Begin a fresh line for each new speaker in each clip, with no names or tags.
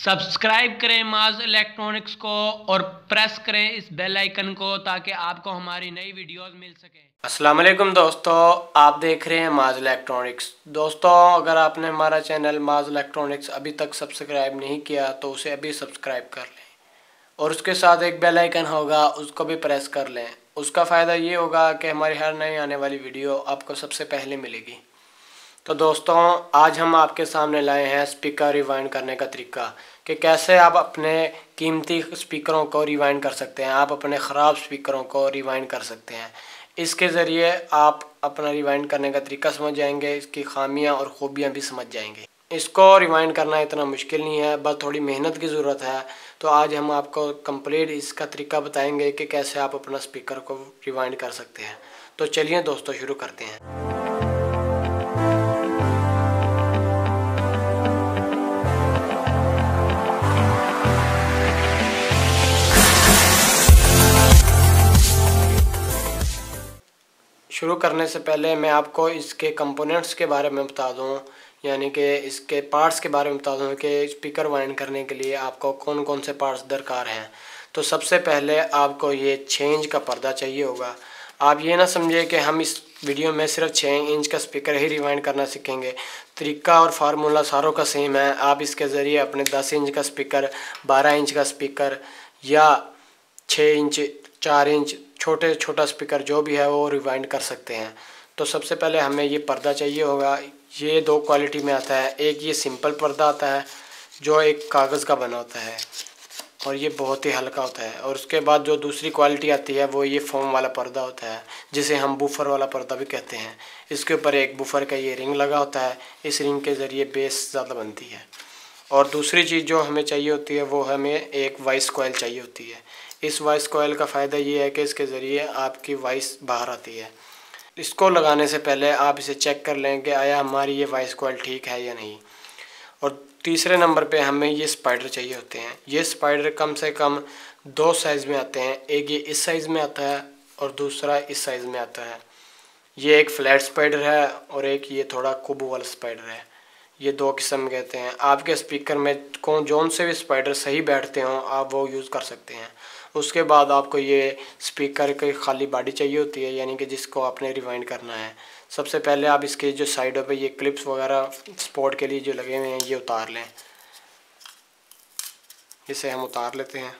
Subscribe करें माज electronics को और प्रेस करें इस बेल आइकन को ताकि आपको हमारी नई वीडियोस मिल सके। अस्सलाम वालेकुम दोस्तों, आप देख रहे हैं माज इलेक्ट्रॉनिक्स। दोस्तों, अगर आपने हमारा चैनल माज इलेक्ट्रॉनिक्स अभी तक सब्सक्राइब नहीं किया तो उसे अभी सब्सक्राइब कर लें और उसके साथ एक बेल आइकन होगा, उसको भी प्रेस कर लें। उसका फ़ायदा ये होगा कि हमारी हर नई आने वाली वीडियो आपको सबसे पहले मिलेगी। तो दोस्तों, आज हम आपके सामने लाए हैं स्पीकर रिवाइंड करने का तरीका कि कैसे आप अपने कीमती स्पीकरों को रिवाइंड कर सकते हैं, आप अपने ख़राब स्पीकरों को रिवाइंड कर सकते हैं। इसके ज़रिए आप अपना रिवाइंड करने का तरीका समझ जाएंगे, इसकी खामियां और ख़ूबियां भी समझ जाएंगे। इसको रिवाइंड करना इतना मुश्किल नहीं है, बस थोड़ी मेहनत की ज़रूरत है। तो आज हम आपको कंप्लीट इसका तरीका बताएंगे कि कैसे आप अपना स्पीकर को रिवाइंड कर सकते हैं। तो चलिए दोस्तों, शुरू करते हैं। शुरू करने से पहले मैं आपको इसके कंपोनेंट्स के बारे में बता दूं, यानी कि इसके पार्ट्स के बारे में बता दूं कि स्पीकर वाइंड करने के लिए आपको कौन कौन से पार्ट्स दरकार हैं। तो सबसे पहले आपको ये 6 इंच का पर्दा चाहिए होगा। आप ये ना समझे कि हम इस वीडियो में सिर्फ 6 इंच का स्पीकर ही रिवाइंड करना सीखेंगे। तरीका और फार्मूला सारों का सेम है। आप इसके ज़रिए अपने 10 इंच का स्पीकर, 12 इंच का स्पीकर या 6 इंच, 4 इंच छोटा स्पीकर जो भी है वो रिवाइंड कर सकते हैं। तो सबसे पहले हमें ये पर्दा चाहिए होगा। ये 2 क्वालिटी में आता है। एक ये सिंपल पर्दा आता है जो एक कागज़ का बना होता है और ये बहुत ही हल्का होता है, और उसके बाद जो दूसरी क्वालिटी आती है वो ये फोम वाला पर्दा होता है, जिसे हम बूफर वाला पर्दा भी कहते हैं। इसके ऊपर एक बूफर का ये रिंग लगा होता है। इस रिंग के ज़रिए बेस ज़्यादा बनती है। और दूसरी चीज़ जो हमें चाहिए होती है वो हमें एक वॉइस कॉइल चाहिए होती है। इस वॉइस कॉइल का फ़ायदा ये है कि इसके ज़रिए आपकी वॉइस बाहर आती है। इसको लगाने से पहले आप इसे चेक कर लें कि आया हमारी ये वॉइस कॉइल ठीक है या नहीं। और तीसरे नंबर पे हमें ये स्पाइडर चाहिए होते हैं। ये स्पाइडर कम से कम 2 साइज़ में आते हैं। एक ये इस साइज़ में आता है और दूसरा इस साइज़ में आता है। ये एक फ्लैट स्पाइडर है और एक ये थोड़ा कुब वाला स्पाइडर है। ये 2 किस्म कहते हैं। आपके स्पीकर में जोन से भी स्पाइडर सही बैठते हों आप वो यूज़ कर सकते हैं। उसके बाद आपको ये स्पीकर की खाली बॉडी चाहिए होती है, यानी कि जिसको आपने रिवाइंड करना है। सबसे पहले आप इसके जो साइडों पे ये क्लिप्स वगैरह स्पोर्ट के लिए जो लगे हुए हैं ये उतार लें। इसे हम उतार लेते हैं।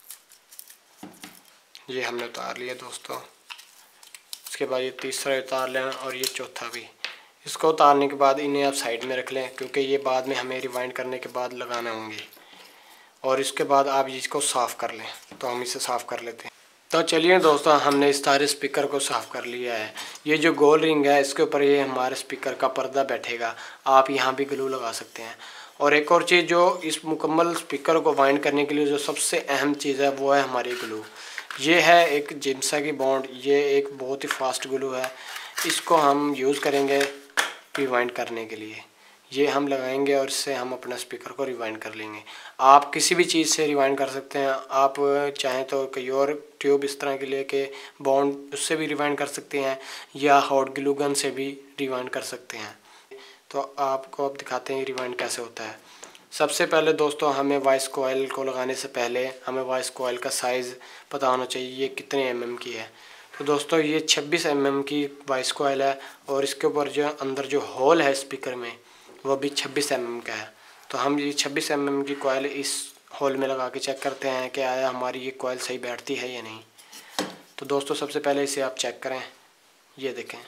ये हमने उतार लिया दोस्तों। उसके बाद ये तीसरा उतार लें और ये चौथा भी। इसको उतारने के बाद इन्हें आप साइड में रख लें, क्योंकि ये बाद में हमें रिवाइंड करने के बाद लगाना होंगे। और इसके बाद आप इसको साफ़ कर लें। तो हम इसे साफ़ कर लेते हैं। तो चलिए दोस्तों, हमने इस सारे स्पीकर को साफ़ कर लिया है। ये जो गोल रिंग है इसके ऊपर ये हमारे स्पीकर का पर्दा बैठेगा। आप यहाँ भी ग्लू लगा सकते हैं। और एक और चीज़ जो इस मुकम्मल स्पीकर को वाइंड करने के लिए जो सबसे अहम चीज़ है वो है हमारी ग्लू। ये है एक जिम्सा की बॉन्ड। ये एक बहुत ही फास्ट ग्लू है। इसको हम यूज़ करेंगे रिवाइंड करने के लिए। ये हम लगाएंगे और इससे हम अपना स्पीकर को रिवाइंड कर लेंगे। आप किसी भी चीज़ से रिवाइंड कर सकते हैं। आप चाहें तो कोई और ट्यूब इस तरह के लेके बॉन्ड उससे भी रिवाइंड कर सकते हैं, या हॉट ग्लू गन से भी रिवाइंड कर सकते हैं। तो आपको अब दिखाते हैं रिवाइंड कैसे होता है। सबसे पहले दोस्तों, हमें वॉइस कॉइल को लगाने से पहले हमें वॉइस कॉइल का साइज़ पता होना चाहिए, ये कितने mm की है। तो दोस्तों, ये 26 mm की वॉइस कॉइल है और इसके ऊपर जो अंदर जो होल है स्पीकर में वो भी 26 mm का है। तो हम ये 26 mm की कॉइल इस होल में लगा के चेक करते हैं कि आया हमारी ये कॉइल सही बैठती है या नहीं। तो दोस्तों, सबसे पहले इसे आप चेक करें। ये देखें,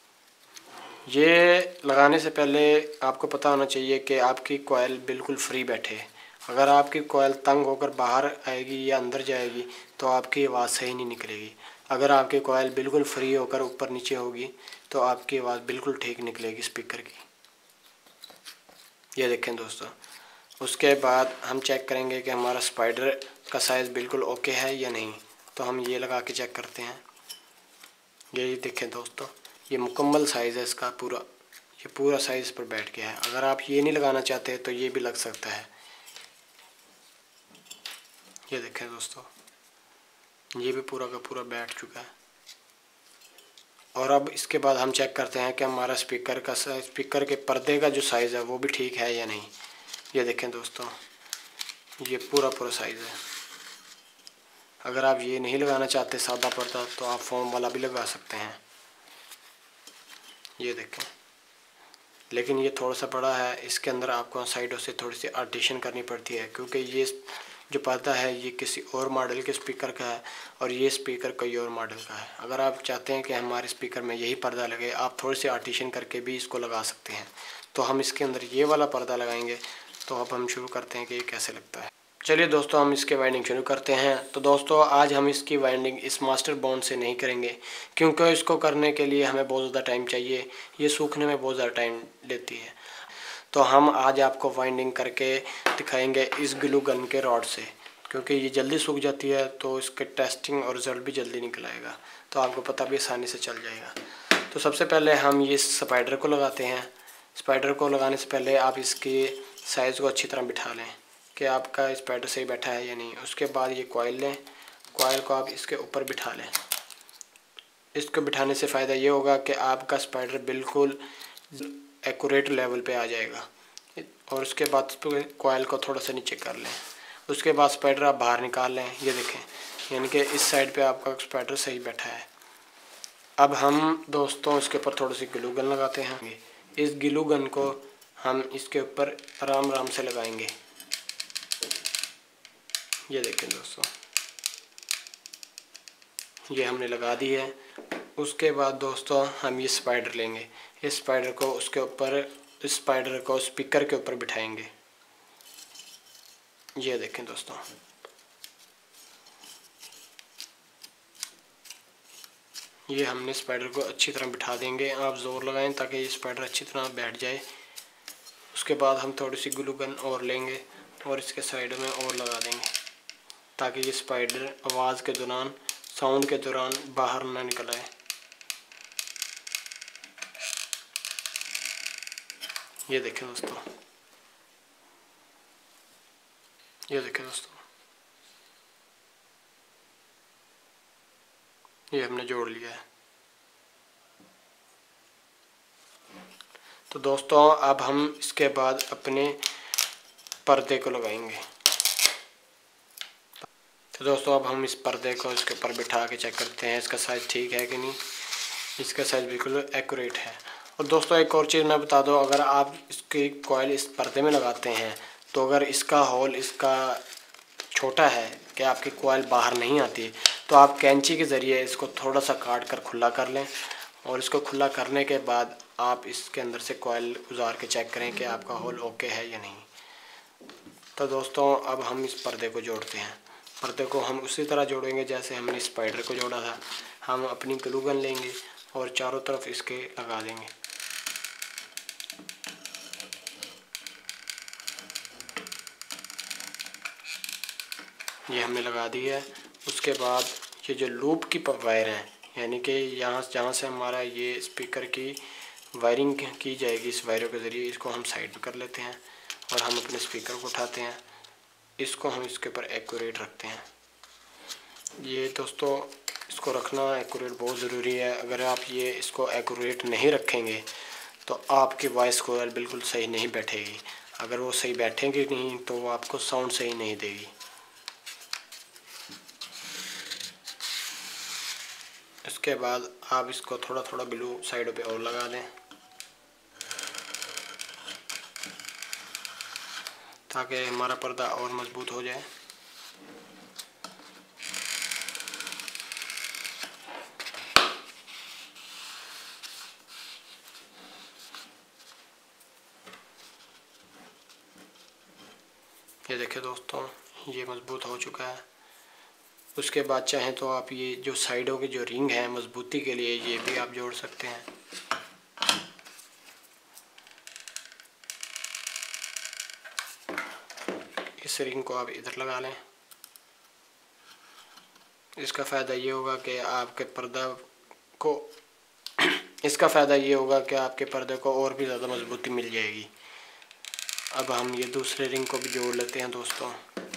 ये लगाने से पहले आपको पता होना चाहिए कि आपकी कॉइल बिल्कुल फ्री बैठे। अगर आपकी कॉइल तंग होकर बाहर आएगी या अंदर जाएगी तो आपकी आवाज़ सही नहीं निकलेगी। अगर आपकी कॉइल बिल्कुल फ्री होकर ऊपर नीचे होगी तो आपकी आवाज़ बिल्कुल ठीक निकलेगी स्पीकर की। ये देखें दोस्तों। उसके बाद हम चेक करेंगे कि हमारा स्पाइडर का साइज़ बिल्कुल ओके है या नहीं। तो हम ये लगा के चेक करते हैं। ये देखें दोस्तों, ये मुकम्मल साइज़ है इसका पूरा। ये पूरा साइज़ पर बैठ गया है। अगर आप ये नहीं लगाना चाहते तो ये भी लग सकता है। ये देखें दोस्तों, ये भी पूरा का पूरा बैठ चुका है। और अब इसके बाद हम चेक करते हैं कि हमारा स्पीकर के पर्दे का जो साइज़ है वो भी ठीक है या नहीं। ये देखें दोस्तों, ये पूरा साइज़ है। अगर आप ये नहीं लगाना चाहते सादा पर्दा तो आप फोम वाला भी लगा सकते हैं। ये देखें, लेकिन ये थोड़ा सा बड़ा है, इसके अंदर आपको साइडों से थोड़ी सी आर्टिशन करनी पड़ती है, क्योंकि ये जो पर्दा है ये किसी और मॉडल के स्पीकर का है और ये स्पीकर कोई और मॉडल का है। अगर आप चाहते हैं कि हमारे स्पीकर में यही पर्दा लगे, आप थोड़ी सी आर्टिशन करके भी इसको लगा सकते हैं। तो हम इसके अंदर ये वाला पर्दा लगाएंगे। तो अब हम शुरू करते हैं कि ये कैसे लगता है। चलिए दोस्तों, हम इसके वाइंडिंग शुरू करते हैं। तो दोस्तों, आज हम इसकी वाइंडिंग इस मास्टर बॉन्ड से नहीं करेंगे, क्योंकि इसको करने के लिए हमें बहुत ज़्यादा टाइम चाहिए, ये सूखने में बहुत ज़्यादा टाइम लेती है। तो हम आज आपको वाइंडिंग करके दिखाएंगे इस ग्लू गन के रॉड से, क्योंकि ये जल्दी सूख जाती है तो इसके टेस्टिंग और रिज़ल्ट भी जल्दी निकल आएगा, तो आपको पता भी आसानी से चल जाएगा। तो सबसे पहले हम ये स्पाइडर को लगाते हैं। स्पाइडर को लगाने से पहले आप इसके साइज़ को अच्छी तरह बिठा लें कि आपका स्पाइडर सही बैठा है या नहीं। उसके बाद ये कॉइल लें, कॉइल को आप इसके ऊपर बिठा लें। इसको बिठाने से फ़ायदा ये होगा कि आपका स्पाइडर बिल्कुल एक्यूरेट लेवल पे आ जाएगा। और उसके बाद कॉइल को थोड़ा सा नीचे कर लें। उसके बाद स्पाइडर आप बाहर निकाल लें। ये देखें, यानी कि इस साइड पे आपका स्पाइडर सही बैठा है। अब हम दोस्तों इसके ऊपर थोड़ी सी ग्लू गन लगाते हैं। इस ग्लू गन को हम इसके ऊपर आराम आराम से लगाएंगे। ये देखें दोस्तों, ये हमने लगा दी है। उसके बाद दोस्तों हम ये स्पाइडर लेंगे। इस स्पाइडर को उसके ऊपर, इस स्पाइडर को स्पीकर के ऊपर बिठाएंगे। ये देखें दोस्तों, ये हमने स्पाइडर को अच्छी तरह बिठा देंगे। आप ज़ोर लगाएं ताकि ये स्पाइडर अच्छी तरह बैठ जाए। उसके बाद हम थोड़ी सी ग्लू गन और लेंगे और इसके साइड में और लगा देंगे, ताकि ये स्पाइडर आवाज़ के दौरान, साउंड के दौरान बाहर ना निकल आए। ये देखें दोस्तों, ये देखें दोस्तों, ये हमने जोड़ लिया है। तो दोस्तों अब हम इसके बाद अपने पर्दे को लगाएंगे। तो दोस्तों अब हम इस पर्दे को इसके ऊपर बिठा के चेक करते हैं इसका साइज़ ठीक है कि नहीं। इसका साइज़ बिल्कुल एक्यूरेट है। और दोस्तों एक और चीज़ मैं बता दूं, अगर आप इसकी कॉइल इस पर्दे में लगाते हैं तो अगर इसका होल इसका छोटा है कि आपकी कॉइल बाहर नहीं आती, तो आप कैंची के ज़रिए इसको थोड़ा सा काट कर खुला कर लें। और इसको खुला करने के बाद आप इसके अंदर से कॉइल गुजार के चेक करें कि आपका होल ओके है या नहीं। तो दोस्तों अब हम इस पर्दे को जोड़ते हैं। पर्दे को हम उसी तरह जोड़ेंगे जैसे हमने स्पाइडर को जोड़ा था। हम अपनी ग्लू गन लेंगे और चारों तरफ इसके लगा देंगे। ये हमने लगा दी है। उसके बाद ये जो लूप की वायर हैं, यानी कि यहाँ जहाँ से हमारा ये स्पीकर की वायरिंग की जाएगी, इस वायरों के ज़रिए इसको हम साइड में कर लेते हैं और हम अपने स्पीकर को उठाते हैं। इसको हम इसके ऊपर एक्यूरेट रखते हैं। ये दोस्तों इसको रखना एक्यूरेट बहुत ज़रूरी है। अगर आप ये इसको एक्यूरेट नहीं रखेंगे तो आपकी वॉइस कॉइल बिल्कुल सही नहीं बैठेगी। अगर वो सही बैठेंगी नहीं तो वो आपको साउंड सही नहीं देगी। इसके बाद आप इसको थोड़ा थोड़ा ग्लू साइडों पे और लगा दें ताकि हमारा पर्दा और मजबूत हो जाए। ये देखिए दोस्तों, ये मजबूत हो चुका है। उसके बाद चाहें तो आप ये जो साइडों की जो रिंग है मजबूती के लिए, ये भी आप जोड़ सकते हैं। इस रिंग को आप इधर लगा लें। इसका फ़ायदा ये होगा कि आपके पर्दा को इसका फ़ायदा ये होगा कि आपके पर्दे को और भी ज़्यादा मजबूती मिल जाएगी। अब हम ये दूसरे रिंग को भी जोड़ लेते हैं दोस्तों।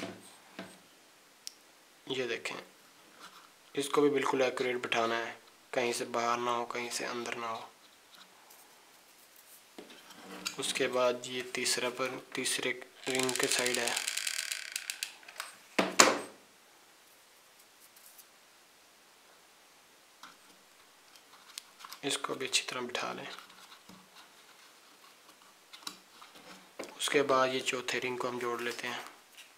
ये देखें, इसको भी बिल्कुल एक्यूरेट बिठाना है, कहीं से बाहर ना हो, कहीं से अंदर ना हो। उसके बाद ये तीसरे रिंग के साइड है, इसको भी अच्छी तरह बिठा लें। उसके बाद ये चौथे रिंग को हम जोड़ लेते हैं।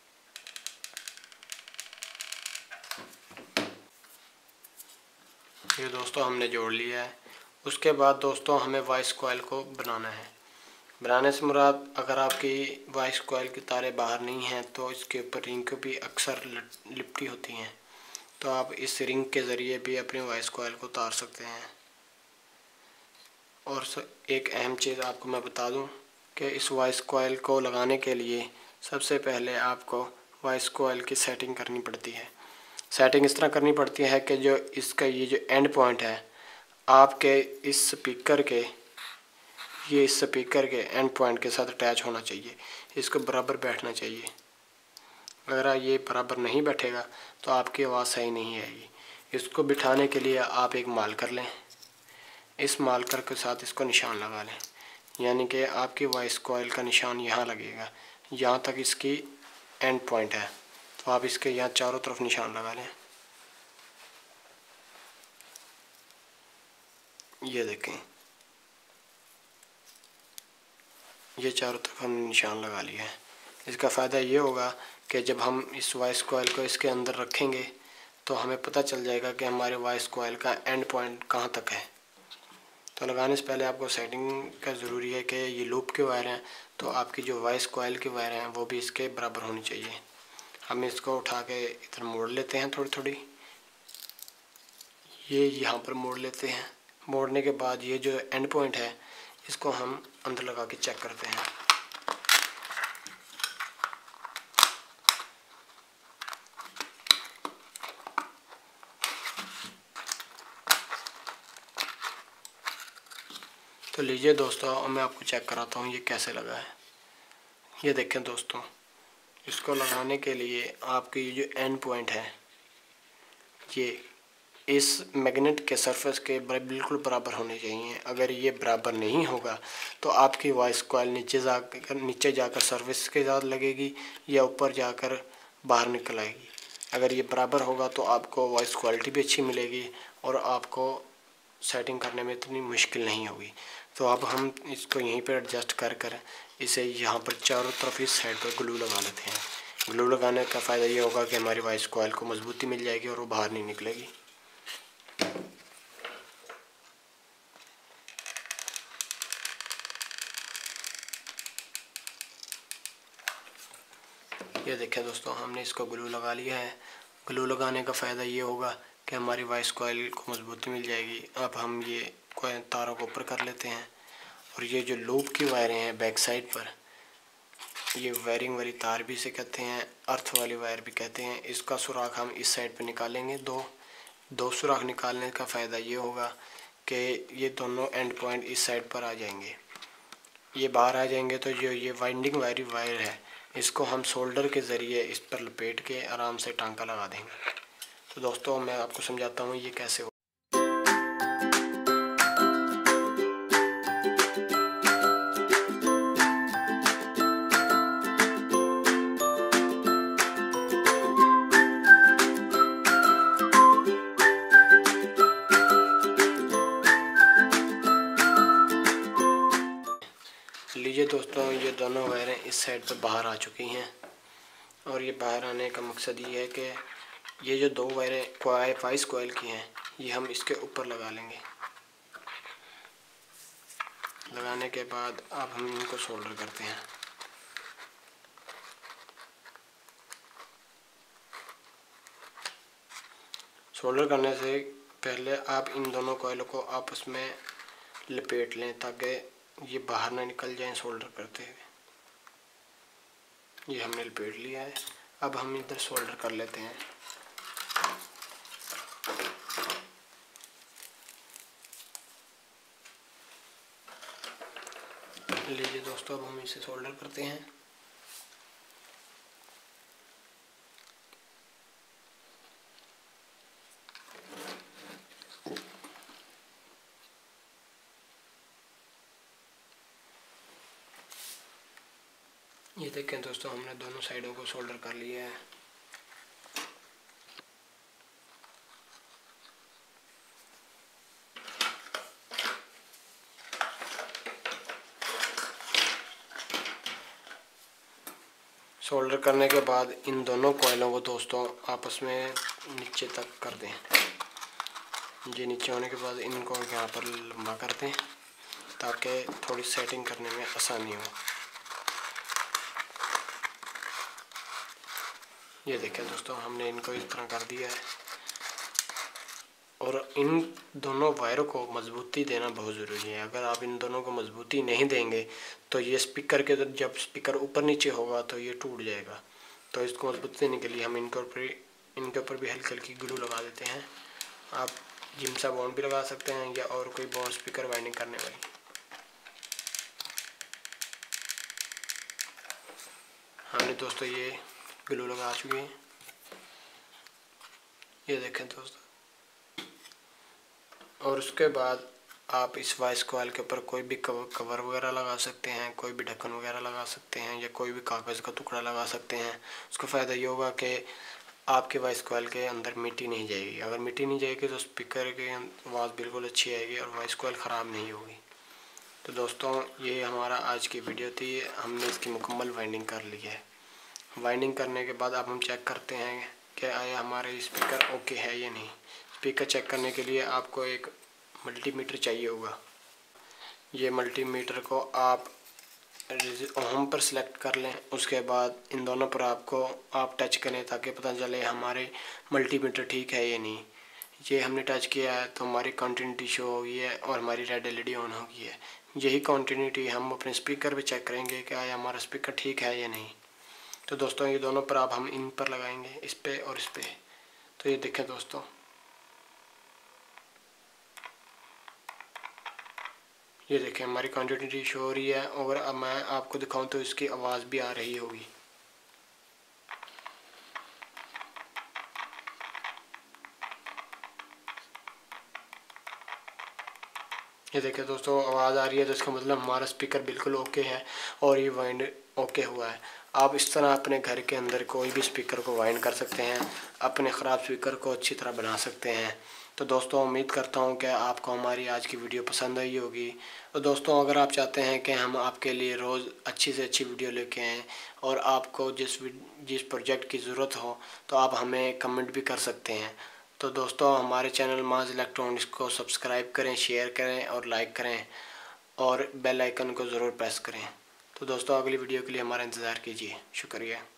ये दोस्तों हमने जोड़ लिया है। उसके बाद दोस्तों हमें वॉइस कॉइल को बनाना है। बनाने से मुराद, अगर आपकी वॉइस कॉइल की तारें बाहर नहीं हैं तो इसके ऊपर रिंग को भी अक्सर लिपटी होती हैं, तो आप इस रिंग के ज़रिए भी अपनी वॉइस कॉइल को उतार सकते हैं। और एक अहम चीज़ आपको मैं बता दूं कि इस वॉइस कॉइल को लगाने के लिए सबसे पहले आपको वॉइस कॉइल की सेटिंग करनी पड़ती है। सेटिंग इस तरह करनी पड़ती है कि जो इसका ये जो एंड पॉइंट है आपके इस स्पीकर के, ये इस स्पीकर के एंड पॉइंट के साथ अटैच होना चाहिए, इसको बराबर बैठना चाहिए। अगर ये बराबर नहीं बैठेगा तो आपकी आवाज़ सही नहीं आएगी। इसको बिठाने के लिए आप एक मार्कर लें, इस मार्कर के साथ इसको निशान लगा लें, यानी कि आपकी वॉइस कॉइल का निशान यहाँ लगेगा, यहाँ तक इसकी एंड पॉइंट है, तो आप इसके यहाँ चारों तरफ निशान लगा लें। ये देखें, ये चारों तरफ हमने निशान लगा लिया है। इसका फ़ायदा ये होगा कि जब हम इस वॉइस कॉइल को इसके अंदर रखेंगे तो हमें पता चल जाएगा कि हमारे वॉइस कॉइल का एंड पॉइंट कहाँ तक है। तो लगाने से पहले आपको सेटिंग का ज़रूरी है कि ये लूप के वायर हैं, तो आपकी जो वॉइस कॉइल के वायर हैं वो भी इसके बराबर होनी चाहिए। हम इसको उठा के इधर मोड़ लेते हैं थोड़ी थोड़ी, ये यहाँ पर मोड़ लेते हैं। मोड़ने के बाद ये जो एंड पॉइंट है इसको हम अंदर लगा के चेक करते हैं। तो लीजिए दोस्तों, मैं आपको चेक कराता हूँ ये कैसे लगा है। ये देखें दोस्तों, इसको लगाने के लिए आपकी ये जो एंड पॉइंट है ये इस मैग्नेट के सरफेस के बिल्कुल बराबर होने चाहिए। अगर ये बराबर नहीं होगा तो आपकी वॉइस कॉइल नीचे जाकर सरफेस के साथ लगेगी या ऊपर जाकर बाहर निकल आएगी। अगर ये बराबर होगा तो आपको वॉइस क्वालिटी भी अच्छी मिलेगी और आपको सेटिंग करने में इतनी मुश्किल नहीं होगी। तो अब हम इसको यहीं पर एडजस्ट कर कर इसे यहाँ पर चारों तरफ इस साइड पर ग्लू लगा लेते हैं। ग्लू लगाने का फ़ायदा ये होगा कि हमारी वॉइस कॉइल को मजबूती मिल जाएगी और वो बाहर नहीं निकलेगी। ये देखें दोस्तों, हमने इसको ग्लू लगा लिया है। ग्लू लगाने का फ़ायदा ये होगा कि हमारी वॉइस कॉइल को मजबूती मिल जाएगी। अब हम ये तारों को ऊपर कर लेते हैं और ये जो लूप की वायरें हैं बैक साइड पर, ये वायरिंग वाली तार भी इसे कहते हैं, अर्थ वाली वायर भी कहते हैं। इसका सुराख हम इस साइड पर निकालेंगे। दो सुराख निकालने का फ़ायदा ये होगा कि ये दोनों एंड पॉइंट इस साइड पर आ जाएंगे। ये बाहर आ जाएंगे तो जो ये वाइंडिंग वाली वायर है इसको हम सोल्डर के ज़रिए इस पर लपेट के आराम से टांका लगा देंगे। तो दोस्तों, मैं आपको समझाता हूँ ये कैसे हो। लीजिए दोस्तों, ये दोनों वायरें इस साइड पर बाहर आ चुकी हैं और ये बाहर आने का मकसद ये है कि ये जो दो वायरें वॉइस कॉइल की हैं ये हम इसके ऊपर लगा लेंगे। लगाने के बाद अब हम इनको सोल्डर करते हैं। सोल्डर करने से पहले आप इन दोनों कॉइलों को आपस में लपेट लें ताकि ये बाहर ना निकल जाएं सोल्डर करते हुए। ये हमने लपेट लिया है। अब हम इधर सोल्डर कर लेते हैं। लीजिए दोस्तों, अब हम इसे सोल्डर करते हैं। ये देखें दोस्तों, हमने दोनों साइडों को सोल्डर कर लिया है। सोल्डर करने के बाद इन दोनों कॉइलों को दोस्तों आपस में नीचे तक कर दें। ये नीचे होने के बाद इनको यहाँ पर लंबा कर दें ताकि थोड़ी सेटिंग करने में आसानी हो। ये देखें दोस्तों, हमने इनको इस तरह कर दिया है। और इन दोनों वायरों को मजबूती देना बहुत ज़रूरी है। अगर आप इन दोनों को मजबूती नहीं देंगे तो ये स्पीकर के, जब स्पीकर ऊपर नीचे होगा तो ये टूट जाएगा। तो इसको मजबूती देने के लिए हम इनके ऊपर भी हल्की हल्की ग्लू लगा देते हैं। आप जिम्सा बॉन्ड भी लगा सकते हैं या और कोई बॉन्ड स्पीकर वाइंडिंग करने वाली। हमने दोस्तों ये ग्लू लगा चुके हैं। ये देखें दोस्तों, और उसके बाद आप इस वॉइस कॉइल के ऊपर कोई भी कवर वगैरह लगा सकते हैं, कोई भी ढक्कन वगैरह लगा सकते हैं या कोई भी कागज़ का टुकड़ा लगा सकते हैं। उसका फ़ायदा ये होगा कि आपके वॉइस कॉइल के अंदर मिट्टी नहीं जाएगी। अगर मिट्टी नहीं जाएगी तो स्पीकर की आवाज़ बिल्कुल अच्छी आएगी और वॉइस कॉइल ख़राब नहीं होगी। तो दोस्तों, ये हमारा आज की वीडियो थी। हमने इसकी मुकम्मल वाइंडिंग कर ली है। वाइंडिंग करने के बाद अब हम चेक करते हैं कि आया हमारे स्पीकर ओके है या नहीं। स्पीकर चेक करने के लिए आपको एक मल्टीमीटर चाहिए होगा। ये मल्टीमीटर को आप ओम पर सेलेक्ट कर लें। उसके बाद इन दोनों पर आप टच करें ताकि पता चले हमारे मल्टीमीटर ठीक है या नहीं। ये हमने टच किया है तो हमारी कंटिन्यूटी शो हो गई है और हमारी रेड एलईडी ऑन हो गई है। यही कंटिन्यूटी हम अपने स्पीकर पे चेक करेंगे कि आया हमारा स्पीकर ठीक है या नहीं। तो दोस्तों, ये दोनों पर हम इन पर लगाएंगे, इस पे और इस पे। तो ये देखें दोस्तों, ये देखें हमारी क्वांटिटी शो हो रही है। और अब मैं आपको दिखाऊं तो इसकी आवाज़ भी आ रही होगी। ये देखें दोस्तों, आवाज़ आ रही है तो इसका मतलब हमारा स्पीकर बिल्कुल ओके है और ये वाइंड ओके हुआ है। आप इस तरह अपने घर के अंदर कोई भी स्पीकर को वाइंड कर सकते हैं, अपने ख़राब स्पीकर को अच्छी तरह बना सकते हैं। तो दोस्तों, उम्मीद करता हूं कि आपको हमारी आज की वीडियो पसंद आई होगी। तो दोस्तों, अगर आप चाहते हैं कि हम आपके लिए रोज़ अच्छी से अच्छी वीडियो लेके आएँ और आपको जिस प्रोजेक्ट की ज़रूरत हो तो आप हमें कमेंट भी कर सकते हैं। तो दोस्तों, हमारे चैनल माज इलेक्ट्रॉनिक्स को सब्सक्राइब करें, शेयर करें और लाइक करें और बेल आइकन को ज़रूर प्रेस करें। तो दोस्तों, अगली वीडियो के लिए हमारा इंतज़ार कीजिए। शुक्रिया।